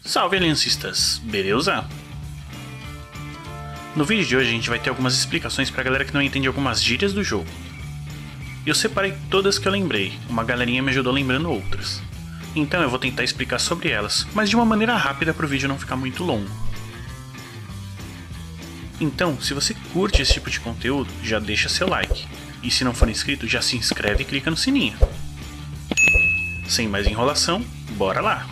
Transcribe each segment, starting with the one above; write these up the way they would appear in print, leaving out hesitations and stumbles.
Salve aliancistas, beleza? No vídeo de hoje a gente vai ter algumas explicações pra galera que não entende algumas gírias do jogo. Eu separei todas que eu lembrei, uma galerinha me ajudou lembrando outras. Então eu vou tentar explicar sobre elas, mas de uma maneira rápida para o vídeo não ficar muito longo. Então, se você curte esse tipo de conteúdo, já deixa seu like. E se não for inscrito, já se inscreve e clica no sininho. Sem mais enrolação, bora lá!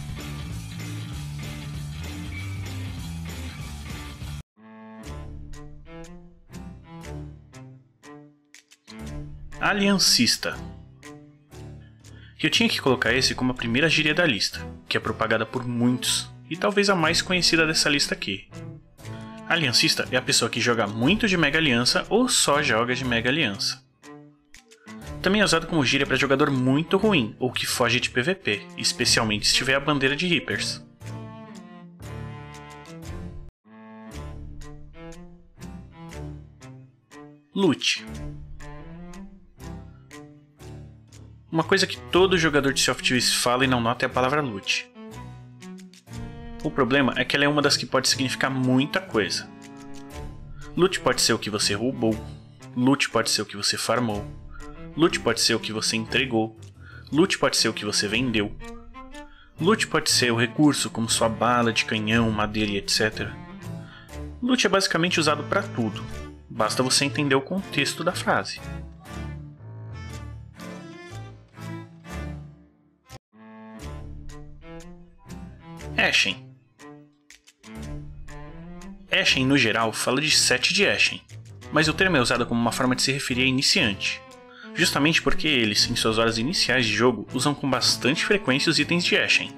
Aliancista. Eu tinha que colocar esse como a primeira gíria da lista, que é propagada por muitos, e talvez a mais conhecida dessa lista aqui. Aliancista é a pessoa que joga muito de Mega Aliança ou só joga de Mega Aliança. Também é usado como gíria para jogador muito ruim ou que foge de PVP, especialmente se tiver a bandeira de Reapers. Loot. Uma coisa que todo jogador de Sea of Thieves fala e não nota é a palavra loot. O problema é que ela é uma das que pode significar muita coisa. Loot pode ser o que você roubou, loot pode ser o que você farmou, loot pode ser o que você entregou, loot pode ser o que você vendeu, loot pode ser o recurso como sua bala de canhão, madeira e etc. Loot é basicamente usado para tudo, basta você entender o contexto da frase. Ashen. Ashen, no geral, fala de set de Ashen, mas o termo é usado como uma forma de se referir a iniciante, justamente porque eles, em suas horas iniciais de jogo, usam com bastante frequência os itens de Ashen.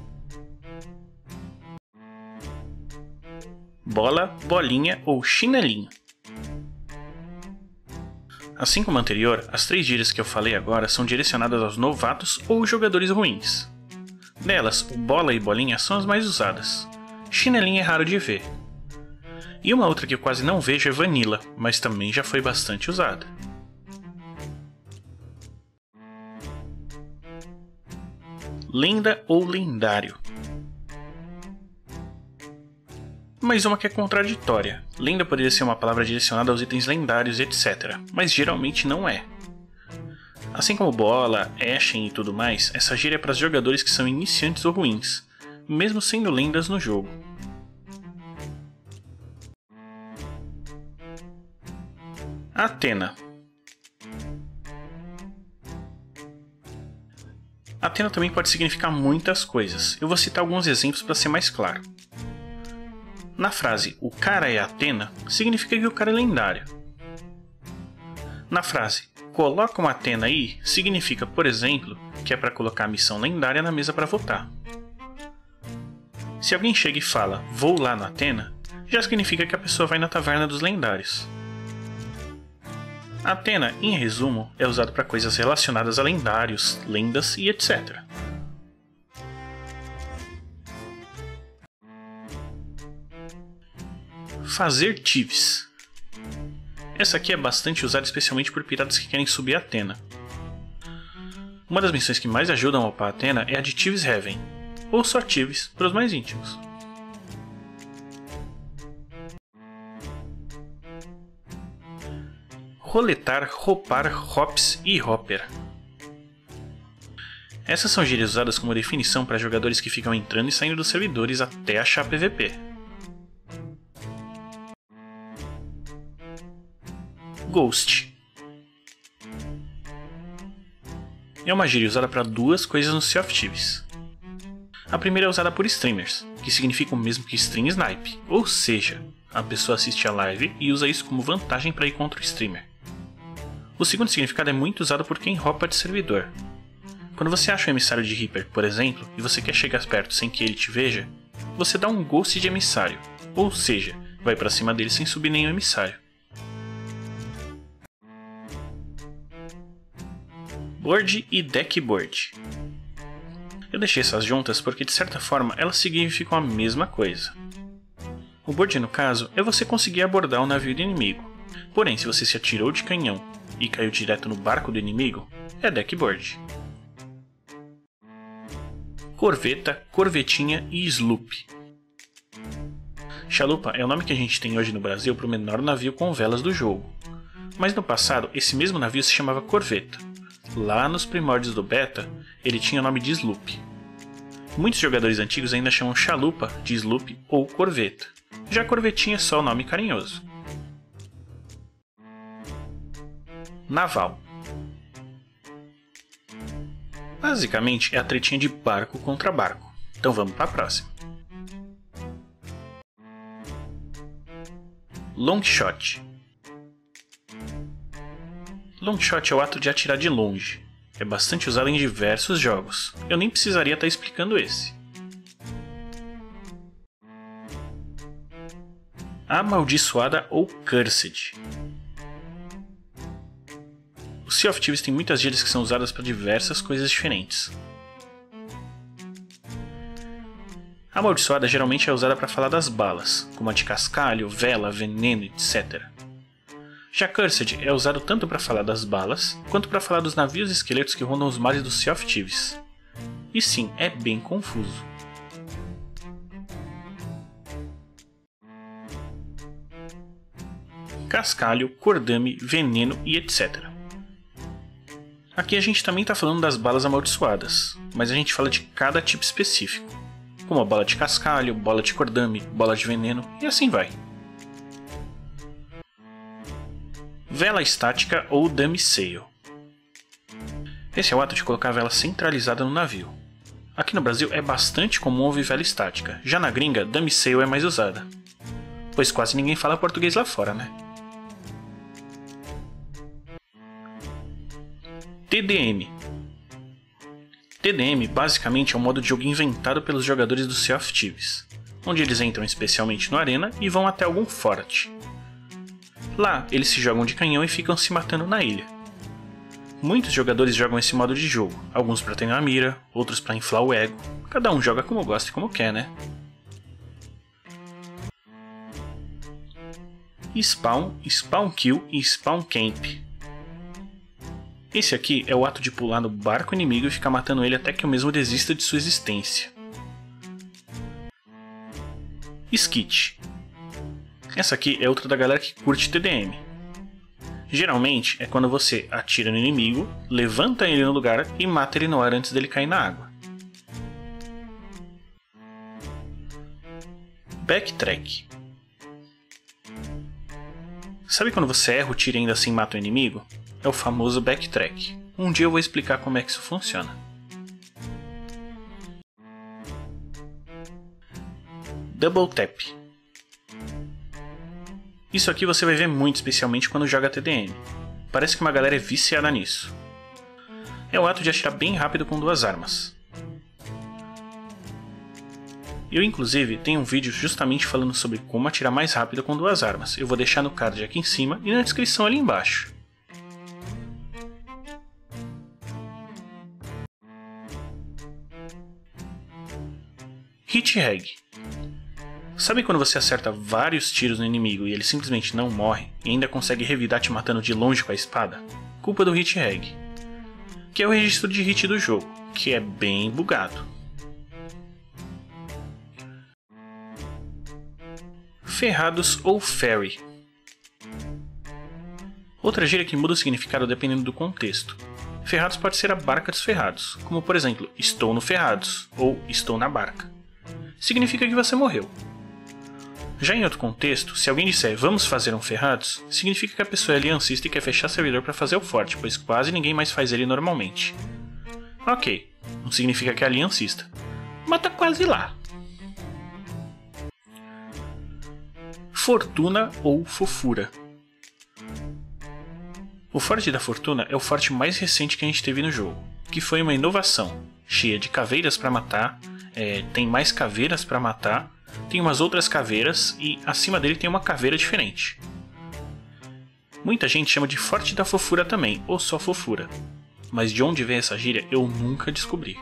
Bola, bolinha ou chinelinho. Assim como a anterior, as três gírias que eu falei agora são direcionadas aos novatos ou jogadores ruins. Delas, o bola e bolinha são as mais usadas. Chinelinho é raro de ver. E uma outra que eu quase não vejo é vanilla, mas também já foi bastante usada. Lenda ou lendário. Mais uma que é contraditória. Lenda poderia ser uma palavra direcionada aos itens lendários, etc., mas geralmente não é. Assim como bola, Ashen e tudo mais, essa gíria é para os jogadores que são iniciantes ou ruins, mesmo sendo lendas no jogo. Athena. Athena também pode significar muitas coisas, eu vou citar alguns exemplos para ser mais claro. Na frase, o cara é Athena, significa que o cara é lendário. Na frase, coloca uma Athena aí, significa, por exemplo, que é para colocar a missão lendária na mesa para votar. Se alguém chega e fala, vou lá na Athena, já significa que a pessoa vai na taverna dos lendários. Athena, em resumo, é usado para coisas relacionadas a lendários, lendas e etc. Fazer Thieves. Essa aqui é bastante usada especialmente por piratas que querem subir a Athena. Uma das missões que mais ajudam a upar a Athena é a de Thieves Heaven, ou só Thieves para os mais íntimos. Roletar, ropar, hops e hopper. Essas são gírias usadas como definição para jogadores que ficam entrando e saindo dos servidores até achar PVP. Ghost. É uma gíria usada para duas coisas no Sea of Thieves. A primeira é usada por streamers, que significa o mesmo que stream snipe, ou seja, a pessoa assiste a live e usa isso como vantagem para ir contra o streamer. O segundo significado é muito usado por quem hopa de servidor. Quando você acha um emissário de Reaper, por exemplo, e você quer chegar perto sem que ele te veja, você dá um ghost de emissário, ou seja, vai para cima dele sem subir nenhum emissário. Board e deckboard. Eu deixei essas juntas porque de certa forma elas significam a mesma coisa. O board no caso é você conseguir abordar o navio do inimigo, porém se você se atirou de canhão e caiu direto no barco do inimigo, é deckboard. corveta, corvetinha e sloop. Chalupa é o nome que a gente tem hoje no Brasil para o menor navio com velas do jogo. Mas no passado, esse mesmo navio se chamava corveta. Lá nos primórdios do beta, ele tinha o nome de sloop. Muitos jogadores antigos ainda chamam chalupa de sloop ou corveta. Já corvetinha é só o nome carinhoso. Naval. Basicamente é a tretinha de barco contra barco. Então vamos para a próxima. Longshot. Longshot é o ato de atirar de longe. É bastante usado em diversos jogos. Eu nem precisaria estar explicando esse. Amaldiçoada ou Cursed. O Sea of Thieves tem muitas gírias que são usadas para diversas coisas diferentes. A amaldiçoada geralmente é usada para falar das balas, como a de cascalho, vela, veneno, etc. Já Cursed é usado tanto para falar das balas, quanto para falar dos navios e esqueletos que rondam os mares do Sea of Thieves. E sim, é bem confuso. Cascalho, cordame, veneno e etc. Aqui a gente também está falando das balas amaldiçoadas, mas a gente fala de cada tipo específico, como a bola de cascalho, bola de cordame, bola de veneno e assim vai. Vela estática ou dummy sail. Esse é o ato de colocar a vela centralizada no navio. Aqui no Brasil é bastante comum ouvir vela estática, já na gringa, dummy sail é mais usada. Pois quase ninguém fala português lá fora, né? TDM. TDM basicamente é um modo de jogo inventado pelos jogadores do Sea of Thieves, onde eles entram especialmente no arena e vão até algum forte. Lá, eles se jogam de canhão e ficam se matando na ilha. Muitos jogadores jogam esse modo de jogo, alguns para ter na mira, outros para inflar o ego, cada um joga como gosta e como quer, né? Spawn, Spawn Kill e Spawn Camp. Esse aqui é o ato de pular no barco inimigo e ficar matando ele até que o mesmo desista de sua existência. Skit. Essa aqui é outra da galera que curte TDM. Geralmente é quando você atira no inimigo, levanta ele no lugar e mata ele no ar antes dele cair na água. Backtrack. Sabe quando você erra o tiro e ainda assim mata o inimigo? É o famoso backtrack. Um dia eu vou explicar como é que isso funciona. Double Tap. Isso aqui você vai ver muito, especialmente quando joga TDM. Parece que uma galera é viciada nisso. É o ato de atirar bem rápido com duas armas. Eu inclusive tenho um vídeo justamente falando sobre como atirar mais rápido com duas armas. Eu vou deixar no card aqui em cima e na descrição ali embaixo. Hit Reg. Sabe quando você acerta vários tiros no inimigo e ele simplesmente não morre e ainda consegue revidar te matando de longe com a espada? Culpa do Hit Reg, que é o registro de hit do jogo, que é bem bugado. Ferrados ou Ferry. Outra gíria que muda o significado dependendo do contexto. Ferrados pode ser a barca dos ferrados, como por exemplo, estou no Ferrados ou estou na barca. Significa que você morreu. Já em outro contexto, se alguém disser vamos fazer um Ferrados, significa que a pessoa é aliancista e quer fechar servidor para fazer o forte, pois quase ninguém mais faz ele normalmente. Ok, não significa que é aliancista, mas tá quase lá. Fortuna ou Fofura. O Forte da Fortuna é o forte mais recente que a gente teve no jogo, que foi uma inovação, cheia de caveiras para matar, tem mais caveiras para matar, tem umas outras caveiras e acima dele tem uma caveira diferente. Muita gente chama de Forte da Fofura também, ou só Fofura, mas de onde vem essa gíria eu nunca descobri.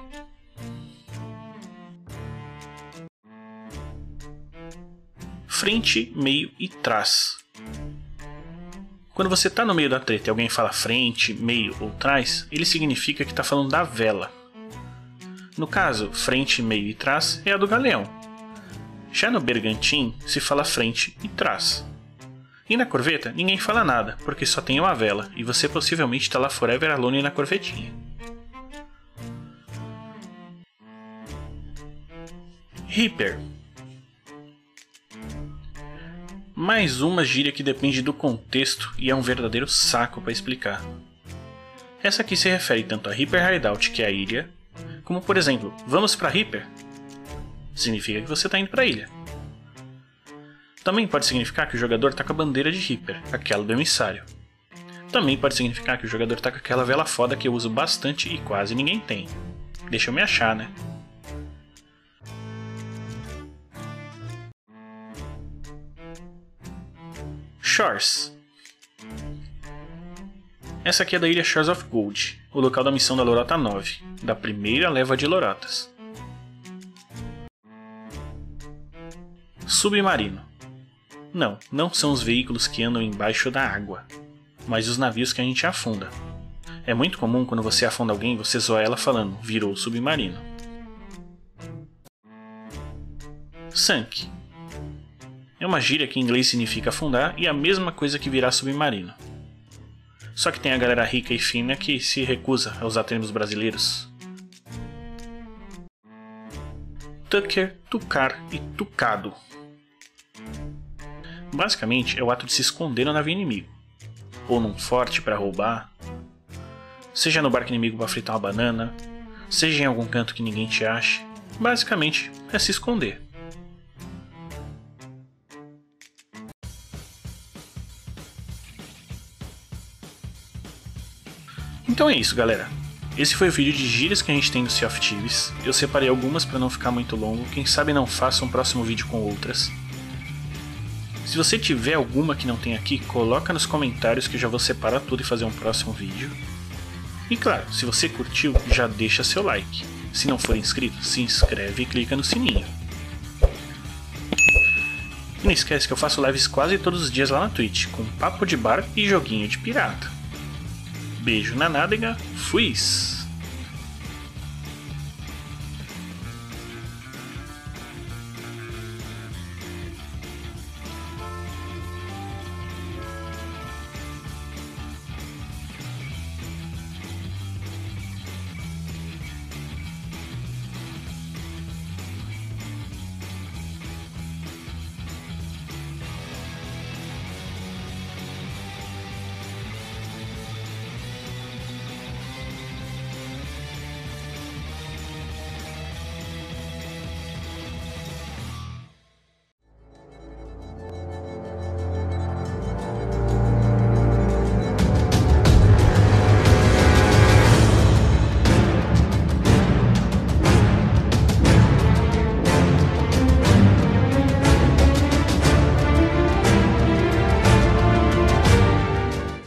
Frente, meio e trás. Quando você está no meio da treta e alguém fala frente, meio ou trás, ele significa que está falando da vela. No caso, frente, meio e trás é a do galeão. Já no bergantim se fala frente e trás. E na corveta ninguém fala nada, porque só tem uma vela e você possivelmente está lá forever alone na corvetinha. Reaper. Mais uma gíria que depende do contexto e é um verdadeiro saco para explicar. Essa aqui se refere tanto a Reaper Hideout, que é a ilha, como por exemplo, vamos para Reaper? Significa que você está indo para a ilha. Também pode significar que o jogador está com a bandeira de Reaper, aquela do emissário. Também pode significar que o jogador está com aquela vela foda que eu uso bastante e quase ninguém tem. Deixa eu me achar, né? Shores. Essa aqui é da ilha Shores of Gold, o local da missão da Lorota 9, da primeira leva de Lorotas. Submarino. Não são os veículos que andam embaixo da água, mas os navios que a gente afunda. É muito comum quando você afunda alguém você zoar ela falando, virou submarino. Sunk. É uma gíria que em inglês significa afundar e a mesma coisa que virar submarino. Só que tem a galera rica e fina que se recusa a usar termos brasileiros. Tucker, tucar e tucado. Basicamente é o ato de se esconder no navio inimigo, ou num forte para roubar, seja no barco inimigo para fritar uma banana, seja em algum canto que ninguém te ache. Basicamente é se esconder. Então é isso, galera. Esse foi o vídeo de gírias que a gente tem no Sea of Thieves. Eu separei algumas para não ficar muito longo, quem sabe não faça um próximo vídeo com outras. Se você tiver alguma que não tem aqui, coloca nos comentários que eu já vou separar tudo e fazer um próximo vídeo. E claro, se você curtiu, já deixa seu like. Se não for inscrito, se inscreve e clica no sininho. E não esquece que eu faço lives quase todos os dias lá na Twitch, com papo de bar e joguinho de pirata. Beijo na nádega, fui!